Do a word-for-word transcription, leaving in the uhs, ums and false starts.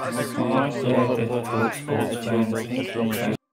us As through we our share daily the truth lives. for a change of diplomacy.